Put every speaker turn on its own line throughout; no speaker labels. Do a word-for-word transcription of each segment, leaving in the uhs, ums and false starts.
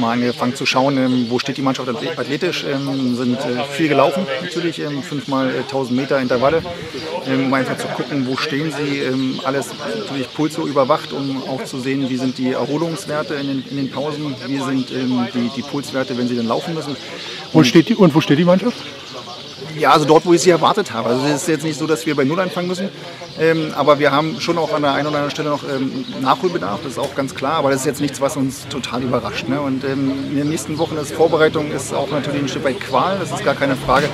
mal angefangen zu schauen, ähm, wo steht die Mannschaft athletisch. Ähm, sind äh, viel gelaufen natürlich, ähm, fünfmal äh, tausend Meter Intervalle, ähm, um einfach zu gucken, wo stehen sie. Ähm, alles natürlich Pulso überwacht, um auch zu sehen, wie sind die Erholungswerte in den, in den Pausen, wie sind ähm, die, die Pulswerte, wenn sie dann laufen müssen.
Und, steht die, und wo steht die Mannschaft?
Ja, also dort, wo ich sie erwartet habe. Also es ist jetzt nicht so, dass wir bei Null anfangen müssen, ähm, aber wir haben schon auch an der einen oder anderen Stelle noch ähm, Nachholbedarf, das ist auch ganz klar, aber das ist jetzt nichts, was uns total überrascht. Ne? Und ähm, in den nächsten Wochen ist Vorbereitung ist auch natürlich ein Stück weit Qual, das ist gar keine Frage.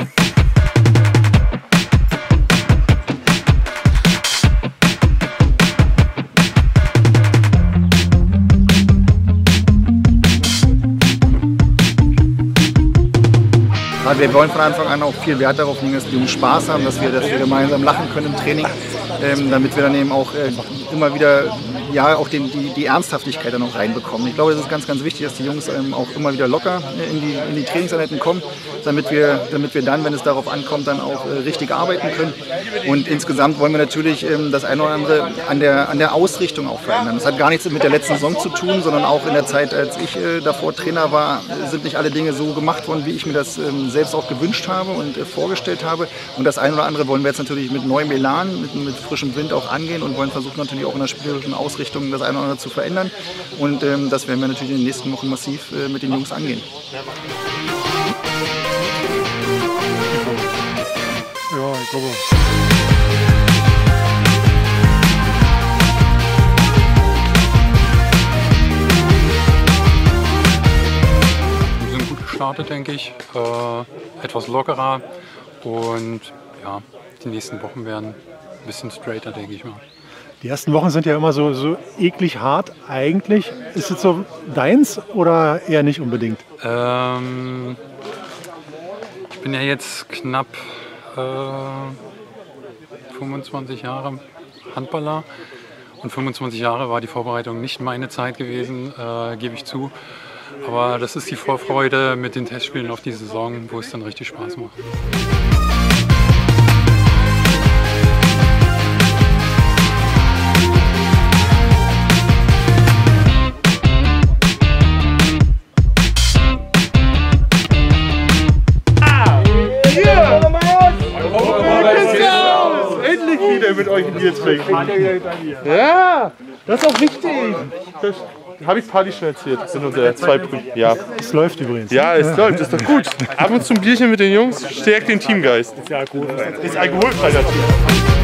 Wir wollen von Anfang an auch viel Wert darauf legen, dass die Jungs Spaß haben, dass wir, dass wir gemeinsam lachen können im Training, ähm, damit wir dann eben auch äh, immer wieder ja, auch den, die, die Ernsthaftigkeit dann auch reinbekommen. Ich glaube, es ist ganz, ganz wichtig, dass die Jungs ähm, auch immer wieder locker in die, in die Trainingseinheiten kommen, damit wir, damit wir dann, wenn es darauf ankommt, dann auch äh, richtig arbeiten können. Und insgesamt wollen wir natürlich ähm, das eine oder andere an der, an der Ausrichtung auch verändern. Das hat gar nichts mit der letzten Saison zu tun, sondern auch in der Zeit, als ich äh, davor Trainer war, sind nicht alle Dinge so gemacht worden, wie ich mir das ähm, selbst auch gewünscht habe und äh, vorgestellt habe. Und das eine oder andere wollen wir jetzt natürlich mit neuem Elan, mit, mit frischem Wind auch angehen und wollen versuchen natürlich auch in der spielerischen Ausrichtung das eine oder andere zu verändern. Und ähm, das werden wir natürlich in den nächsten Wochen massiv äh, mit den Jungs angehen.
Ja, ich glaube.
Wir sind gut gestartet, denke ich. Äh, etwas lockerer und ja, die nächsten Wochen werden ein bisschen straighter, denke ich mal.
Die ersten Wochen sind ja immer so, so eklig hart eigentlich. Ist es so deins oder eher nicht unbedingt?
Ähm, ich bin ja jetzt knapp äh, fünfundzwanzig Jahre Handballer und fünfundzwanzig Jahre war die Vorbereitung nicht meine Zeit gewesen, äh, gebe ich zu. Aber das ist die Vorfreude mit den Testspielen auf die Saison, wo es dann richtig Spaß macht.
Endlich wieder mit euch ein Bier trinken. Ja, das ist auch wichtig. Das habe ich Party schon erzählt. Das sind unsere zwei Brüder. Ja. Es läuft übrigens.
Ja, es läuft. Das ist doch gut. Ab und zu ein Bierchen mit den Jungs stärkt den Teamgeist.
Ist ja alkoholfrei. Ist alkoholfrei, das Team.